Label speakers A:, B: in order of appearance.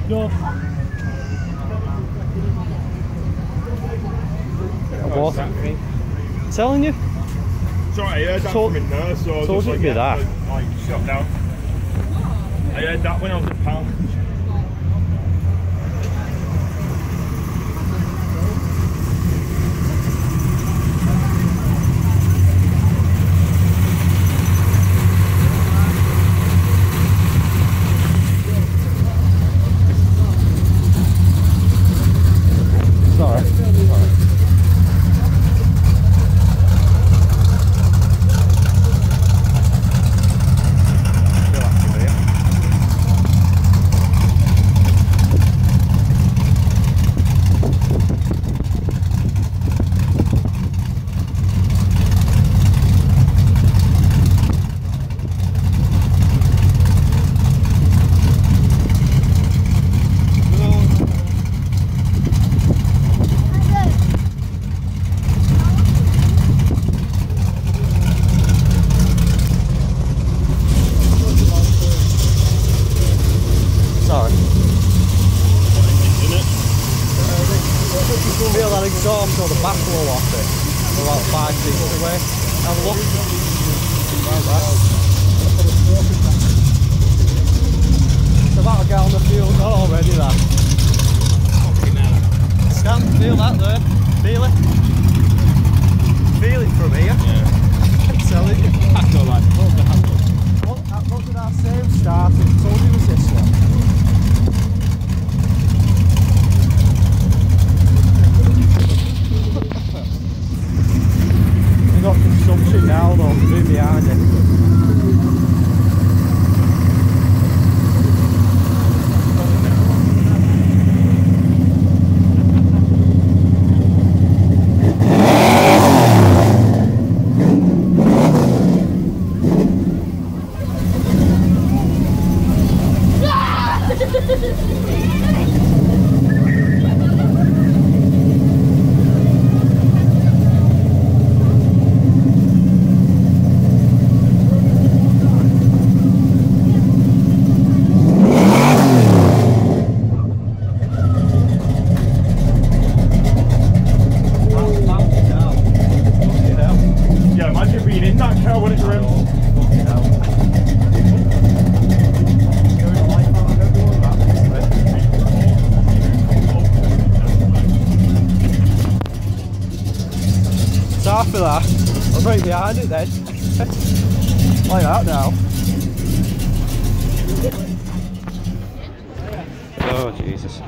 A: No.
B: What? Telling you?
A: Sorry, I heard that from in there, so
B: told you to be that.
A: Like, shut down. I heard that when I was at Pal.
B: Feel that exhaust or the backflow off it. We're about 5 feet away. Have a look. It's about to get on the fuel not already there. Scan, feel that there. Feel it. Feel it from here. Yeah. I'm telling you.
A: That's not like
B: What did I say? Started. Told you it was this one. Got consumption now though, right behind it. After that, I was right behind it then. Like that now. Oh Jesus.